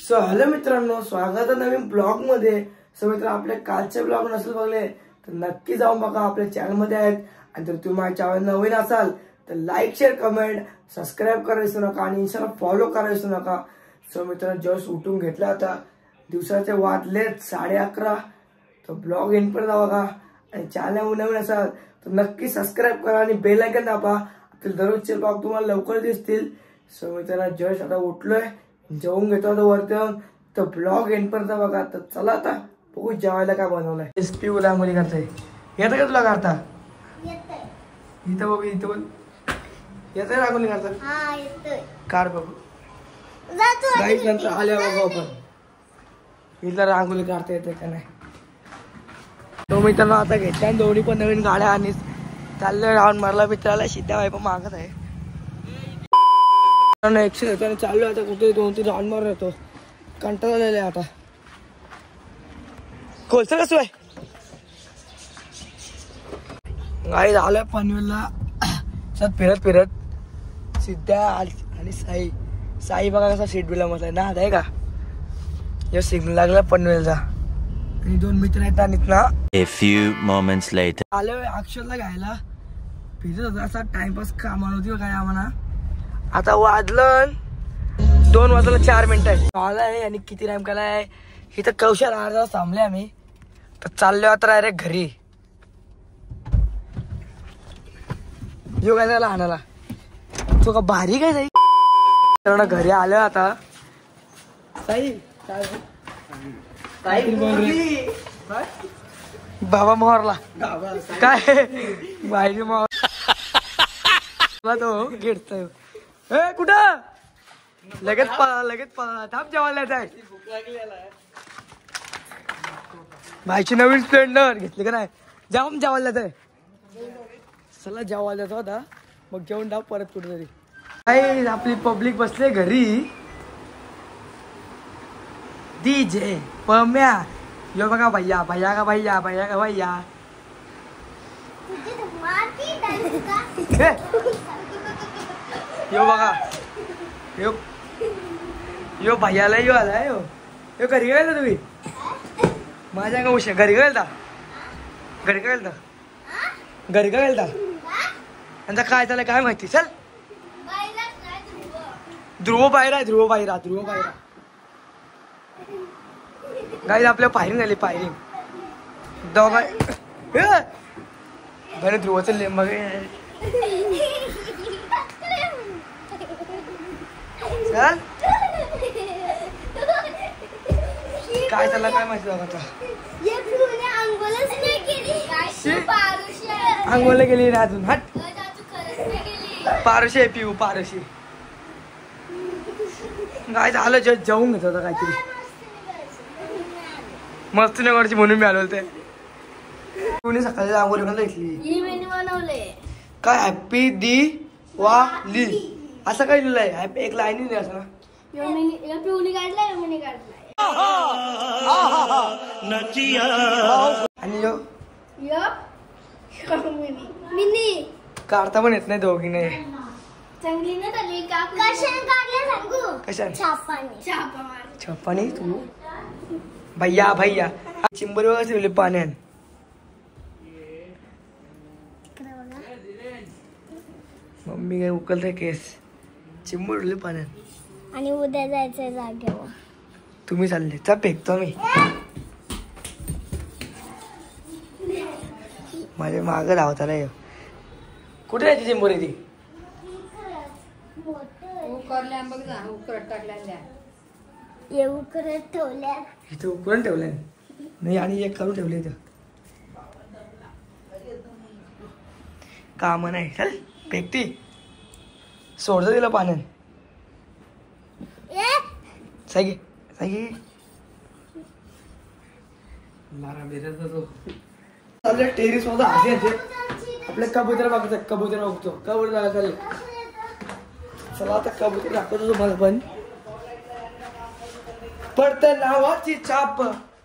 So hello मित्रांनो, स्वागत आहे नवीन ब्लॉग मध्ये। सो मित्र, आपले कालचे ब्लॉग नसेल बघले तर नक्की जाऊन बघा, आपल्या चॅनल मध्ये आहेत। आणि जर तुम्ही माझ्या चॅनल नवीन असाल तर लाईक शेअर कमेंट सबस्क्राईब करायला विसरू नका आणि इंस्टाला फॉलो करायला विसरू नका। सो मित्र, जस्ट उठून घेतला आता, दिवसाचे वाजलेत 11:30। तर ब्लॉग एंड पर्यंत बघा आणि चॅनल नवीन असाल तर नक्की सबस्क्राईब करा आणि बेल आयकॉन दाबा। आपले दररोजचे ब्लॉग तुम्हाला लवकर दिसतील। सो मित्रांनो, जस्ट आता उठलोय, जेवून घेतो आता वरती जाऊन, तर ब्लॉग एंड पर्यंत बघा। तर चला आता बघू जेवायला काय बनवलंय। एसपी उला मुली करताय, येतं का तुला करता? इथं बघू, इथं बघ, येतंय रांगोळी करता? हा येतोय, कार बघू गाईस, नंतर आल्या बघू आपण इथला रांगोळी काढता येते का नाही। तो मित्रांनो आता घेतल्या दोन्ही पण नवीन गाड्या आणि चाललोय राऊंड मारला। मित्राला शिद्या वाईप मागत आहे, एक्शन येतो आणि चालू आता कुठे 2-3 राऊंड मारून येतो। कंटाळा आलेला आता। खोलचं कसं आहे गाईस, आलोय पनवेलला सत फिरत फिरत। सिद्ध्या आणि साई बघा कसा सीट बिला मस्त आहे ना, आहे का? या सिग्नल लागला पनवेलचा आणि 2 मित्र आहेत आणि इथना A few moments later. आलोय अक्षरला घ्यायला। फिरत होता असा टाइमपास कामा नव्हती काय आम्हाला। आता वाजलं 2 वाजता 4 मिनिटं आहे आलाय आणि किती टाइम केलाय इथं कौशल अर्धा थांबले आम्ही। तर चाललोय आता डायरेक्ट घरी। यो काय झाला आणायला तो का भारी काय जाई। तर घरी आलो आता। बाबा मोहरला काय बाहेर मोहर तो गिरतोय। ए कुठं लगेच थांब जेवायला जाय। भाईची नवीन स्प्लेंडर घेतली का नाही, जाऊन जेवायला जाय। चला जेवायला जातो आता, मग जेवण जाऊ परत कुठेतरी। काय आपली पब्लिक बसले घरी। डीजे पम्या यो बघा, भैया भैया का भैया, भैया का भैया। यो बघा, यो भैयाला यो आला यो घरी गेला तुम्ही माझ्या का उशा घरी गेलता घरी का गेलता आणि काय झालं काय माहिती। चल ध्रुव बाहेर गाईज आपल्या फायरिंग झाली, फायरिंग दोघा घरी ध्रुवचं लिंब चल काय झालं काय माहिती आता। अंघोळला गेली ना अजून, हट पारशी आहे पिऊ पारशी। काय झालं जेवून घेत होता काहीतरी मस्त नगरची म्हणून मी आलो ते। कोणी सकाळी अंघोळ घेतली काय हॅपी दिवाळी असं काय लिहिलंय, एक लाईन लिहिली असं ना। आणि काढता पण येत नाही दोघीने। छापाने तू भैया भैया चिंबर वगैरे ठेवले पाण्यात। मम्मी काय उकलते केस, चिंबर ठेवले पाण्यात। आणि उद्या जायचंय जागेवर। तुम्ही चालले चा फेकतो मी माझ्या माग धावताना। कुठे राहायची चिंबोरी ती? इथं उकरून ठेवल्या नाही आणि एक करून ठेवले इथं। काम नाही, चल फेकती सोडतं तिला पाण्यात। साई टेरिस मध्ये आपले कबूतर बघतो, कबूतर जागा चालले। चला आता कबूतर दाखवतो तुम्हाला पण। पडते नावाची छाप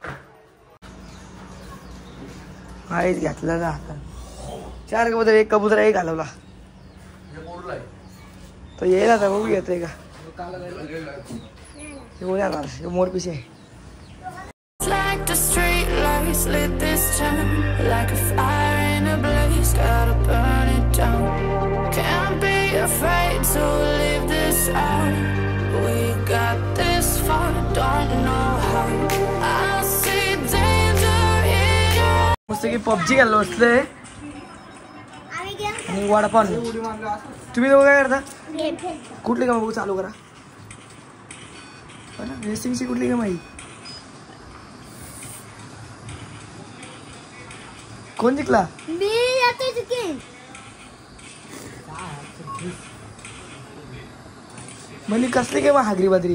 आईच घातला ना हातात। 4 कबूतर, एक कबूतर एक घालवला तो येईल आता, बघू येतोय का। मोर पिसे Like the street lights lit this town, like a fire in a blaze, gotta burn it down. Can't be afraid to leave this out. We got this far, don't know how. I see danger in your मस्त की PUBG खेळलो असले आम्ही game आणि वडापाव. तुम्ही दोघं काय करता? कुठली का बघू चालू करा. रेसिंगची कुठली का माहिती? कोण जिंकला? मी जाते चुकी म्हणजे कसली काय हागरी बाजरी?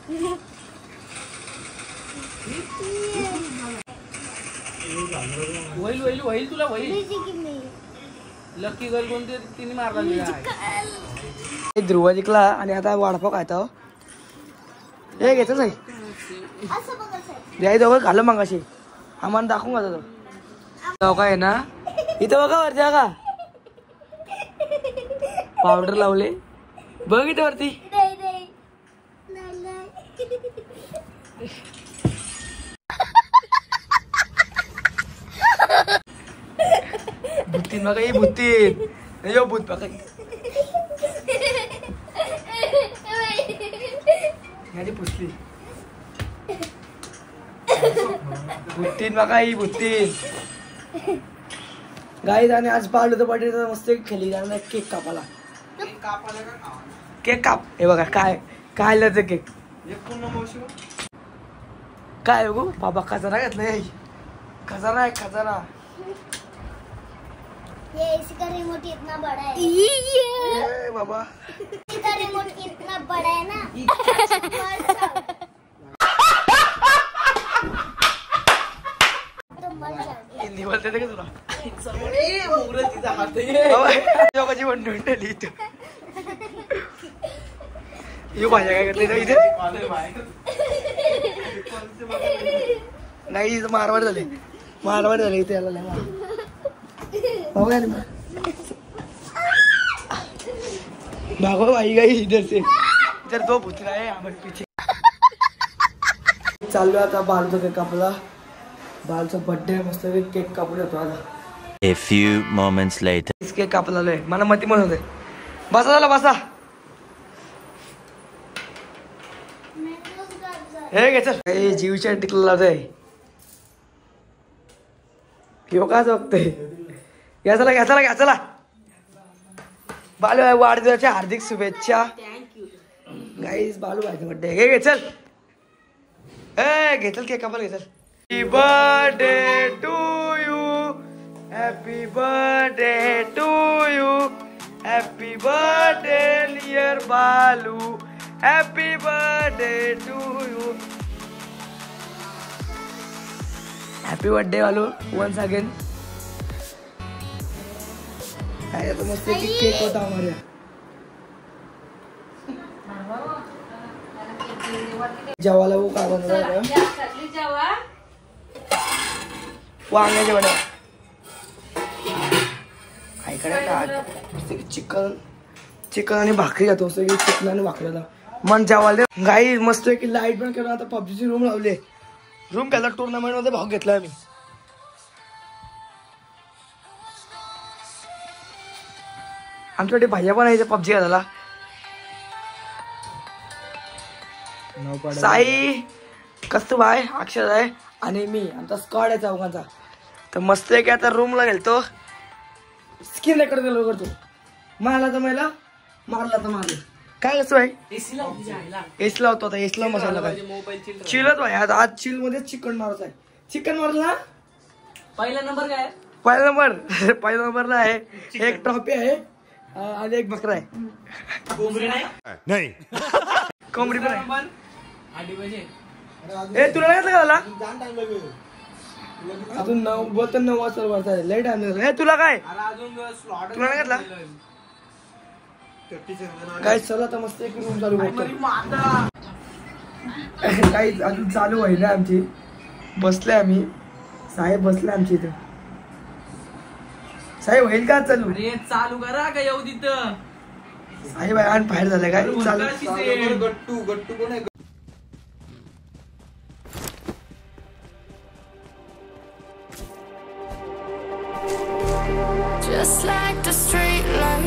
होईल तुला होईल. मी जिंकी मी लकी गर्ल कोणती तिने मारला. ध्रुव जिंकला आणि आता वडापाव खायचा. हे घेतच आहे असं बघायचं याय दोघं घालं मग अशी आम्हाला दाखवून घालतो तो काय ना इथं बघा वरती बघा पावडर लावले बघ इथं वरती. नाही नाही नाही नाही भुतीन बघा ही भुतीन यो भूत बघा ह्याची पुसली भुतीन बघा ही भुतीन. गाईज आणि आज पाहिलं तर पाठी मस्त खेळली जाणार केक कापाला. केक काप. हे बघा काय काय आलं केक काय बघू बाबा खजाना घेतलाय. खजाना आहे खजाना. ये इसका रिमोट इतना बड़ा है ये बाबा इसका रिमोट इतना बड़ा है ना तो मर जाएगा. हिंदी बोलते थे का तुला? तिचा हात आहे. लोकांची म्हणून ठेवली इथं. यो भाज्या काय करते इथे नाही इथं मारवाड झाले मारवाड झाले इथे याला भागो भाई गई इधर से इधर दो भुतरा है हमारे पीछे. चालू आता बालूचा केक कापला. बालचा बर्थडे मस्त केक कापून येतो आता. A few moments later. Cake कापला आलोय मला मती म्हणत होते बसा झाला बसा. हे घे चल हे जीवच्या टिकला लावतोय यो काच बघतोय. घ्या चला घ्या चला घ्या चला. बालू वाढदिवसाच्या हार्दिक शुभेच्छा. गाईस बालू भाईचा बर्थडे घे घे चल. ए घे चल केक कापायला घे चल. Happy birthday to you happy birthday to you happy birthday dear Balu happy birthday to you. Happy birthday Balu once again. काय आता मस्त केक होता आम्हाला. जेवायला वो काय बनवलं वांग्याचे वडे चिकन चिकन आणि भाकरी जातो असं की चिकन आणि भाकरीला मन जेवायला. गाई मस्त की लाईट पण केलं. आता पबजीची रूम लावली. रूम केला टुर्नामेंट मध्ये भाग घेतला आम्ही. आमच्याकडे भाज्या पण आहे पबजी घालायला. साई कस्तुब आहे अक्षर आहे आणि मी आमचा स्क्वॉड आहे चौघांचा. तर मस्त आहे की आता रूमला गेलतो स्किन रेकॉर्ड करतो. मारला तर मला मारला तर मारला काय कसं आहे एस लावतो आता. एस लाव मसाला काय चिलत भाई आज चिल मध्ये चिकन मारत आहे. चिकन मारला पहिला नंबर काय पहिला नंबरला आहे. एक ट्रॉफी आहे आणि एक बकरा आहे. कोंबडी नाही कोंबडी पण आहे. आधी पाहिजे ए तुला नाही झाला अजून 9 बोलतो 9 वाजता वरता लेट आहे. हे तुला काय अजून स्लॉट तुला नाही घेतला काय. चला आता मस्त एक रूम चालू करतो. काही अजून चालू व्हायला आमची. बसले आम्ही साहेब बसले आमची इथं. साहेब होईल का चालू? अरे चालू करा का येऊ तिथं. साहेब आणि बाहेर झालं काय चालू. गट्टू कोण आहे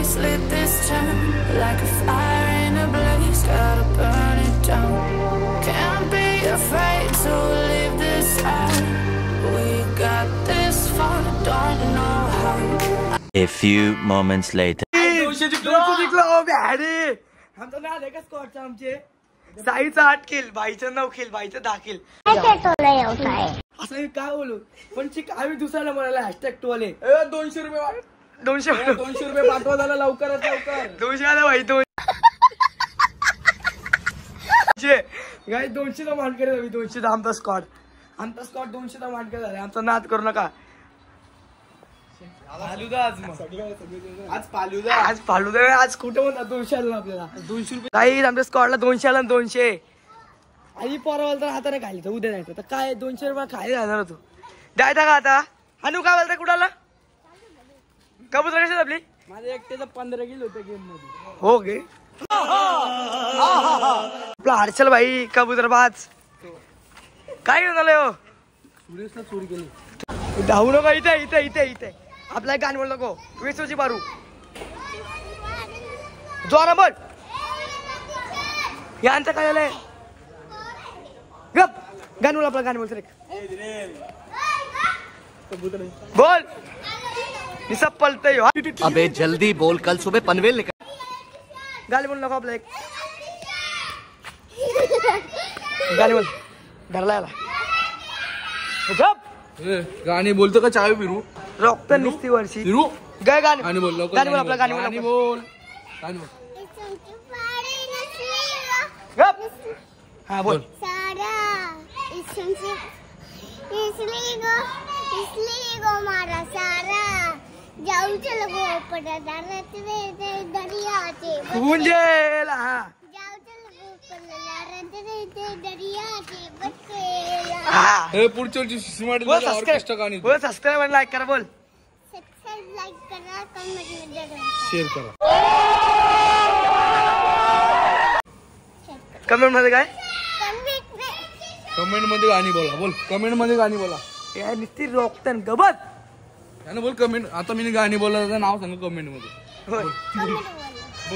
lights lit this town like a fire in a blaze. Gotta burn it down. Can't be afraid to leave this out. We got this far, don't know how. A few moments later. आमचं नाव आहे का स्कॉटचं आमचे साईचं 8 किल, बाईचं 9 किल, बाईचं 10 किल. असं मी काय बोलू पण आम्ही दुसऱ्याला म्हणाला #2 200 रुपये 200 200 पाठवा झाला लवकरात लवकर. 200 आला भाई 200 गाई 200चा मानकर आहे. 200 आमचा स्कॉट 200चा मानकर झाला. आमचा नाद करू नका. फालुदा आज मग आज फालुदा आज कुठं म्हणतात 200 आला आपल्याला 200 रुपये काही आमच्या स्कॉटला 200 आला 200 आणि परवा तर हाताने खाली तर उद्या जायचं तर काय 200 रुपये खाली जाणार होतो द्यायचा का आता. हानू काय बोलता कुठाला कबूतर कशात आपली माझ्या एकट्याचं 15 किलो होतं गेम मध्ये. हो गे आपला हर्षल भाई कबूतर बाज काय घेऊन आलाय हो. सुरेशला चोरी केली. धावू नका इथे इथे इथे इथे आपला गाण बोल नको 20 मारू जोरा बोल. यांचं काय झालंय गप गाण बोल आपला गाण बोल सर बोल निसा पलतय हो. अबे जल्दी बोल कल सुबह पनवेल निकल. गाली बोल नको आपला एक गाली बोल घरला आला गप गाणी बोलतो का चावी फिरू रक्त निस्ती वर्षी फिरू गाय गाणी गाणी बोल लवकर. गाणी बोल आपला गाणी गाणी बोल बोल गाणी बोल. गप हा बोल सारा इसलिए गो मारा सारा जाऊ चल गो पड़ा दरिया से गुंजेला हा जाऊ चल गो पड़ा दरिया से बचेला हा हे पुढच्या स्मार्ट बोल ऑर्केस्ट्रा गाणी सबस्क्राइब बोल सबस्क्राइब आणि लाईक करा बोल सब्सक्राइब लाइक करा कमेंट में जरूर शेअर करा. कमेंट मध्ये काय कमेंट मध्ये गाणी बोला बोल. कमेंट मध्ये गाणी बोला. यार निस्ती रोकतन गबत यानं बोल कमेंट. आता मी गाणी बोलला त्याचं नाव सांग कमेंट मध्ये. होय बोल.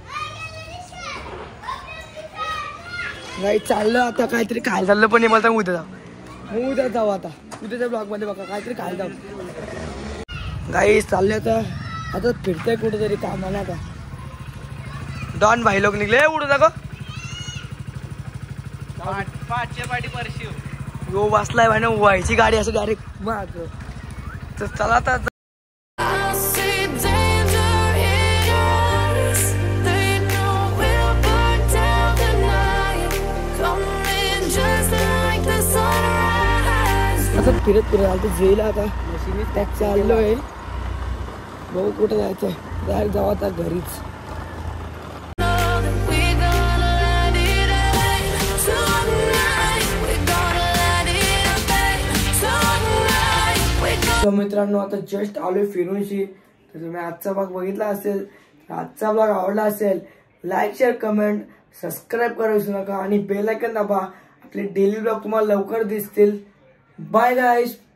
नाही चाललं आता काहीतरी खायला चाललं पण मला तर उद्या जाऊ आता उद्याच्या ब्लॉग मध्ये बघा काहीतरी खायला जाऊ. गाई चालले आता फिरतंय कुठेतरी कामाला आता. डॉन भाई लोक निघले उडू जागो यो बसलाय भाई ना व्हायची गाडी असं डायरेक्ट माग तर चला आता. I see danger in eyes. They know we'll burn down the night. Coming just like the sunrise. असं फिरत आलं जेला आता त्यात चाललोय बघू कुठं जायचंय डायरेक्ट जाऊ आता घरीच. तर मित्रांनो आता जस्ट आलोय फिरूनशी. तर तुम्ही आजचा ब्लॉग बघितला असेल तर आजचा ब्लॉग आवडला असेल लाईक शेअर कमेंट सबस्क्राईब करा विसरू नका आणि बेल आयकॉन दाबा. आपले डेली ब्लॉग तुम्हाला लवकर दिसतील. Bye guys.